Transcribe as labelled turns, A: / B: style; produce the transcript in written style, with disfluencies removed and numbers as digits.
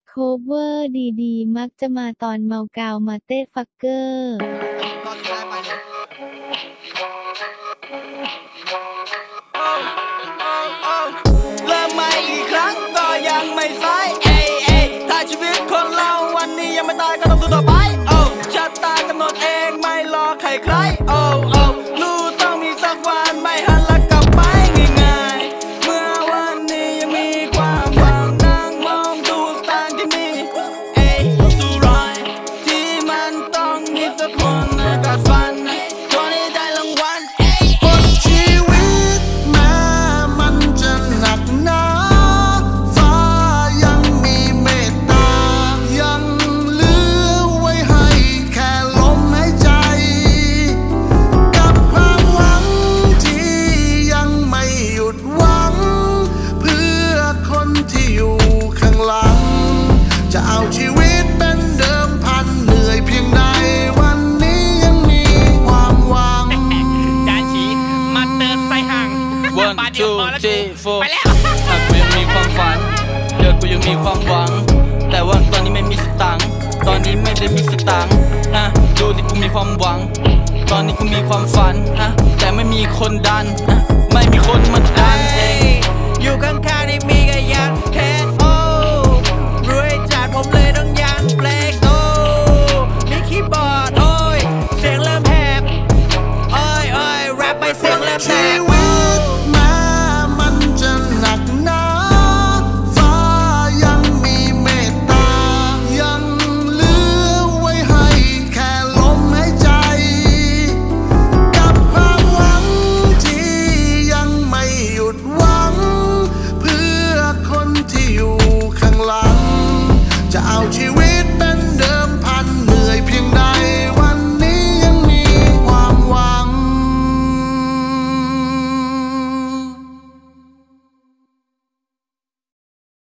A: โคเวอร์ดีๆมักจะมาตอนเมากาวมาเต้ฟักเกอร์
B: เริ่มใหม่อีกครั้งก็ยังไม่สายถ้าชีวิตคนเราวันนี้ยังไม่ตายก็ต้องสู้ต่อไปชะตากำหนดเองไม่รอใครรู้ต้องมีสักวันไม่หันหลังกลับไปง่ายๆเมื่อวันนี้ยังมีความหวังนั่งมองดูทางที่มีสู้รอยที่มันต้องมีสักคนกัดฟันตัวนี้ได้รางวัล
C: บนชีวิตแม้มันจะหนักหนาฟ้ายังมีเมตตายังเหลือไว้ให้แค่ลมหายใจกับความหวังที่ยังไม่หยุดหวังเพื่อคนที่อยู่ข้างหลังจะเอาชีวิตเป็นเดิมพันเหนื่อยเพียงใดวันนี้ยังมีความหวัง
D: จานฉีมาเติมใส่ห่าง
B: One two three four
D: ไปแล้ว
B: กูยังมีความฝันกูยังมีความหวังแต่ว่าตอนนี้ไม่มีสตังค์ตอนนี้ไม่ได้มีสตังค์ดูที่กูมีความหวังตอนนี้กูมีความฝันแต่ไม่มีคนดันไม่มีคนมาดัน
D: อยู่ข้างๆนี่มีกระยานเทสรวยจัดผมเลยต้องยานเบรกมีคีย์บอร์ดเสียงเริ่มแหบแรปไปเสียงเริ่มแหบ
C: แม้มันจะหนักหนาฟ้ายังมีเมตตายังเหลือไว้ให้แค่ลมหายใจกับความหวังที่ยังไม่หยุดหวังเพื่อคนที่อยู่ข้างหลังจะเอาชีวิตเป็น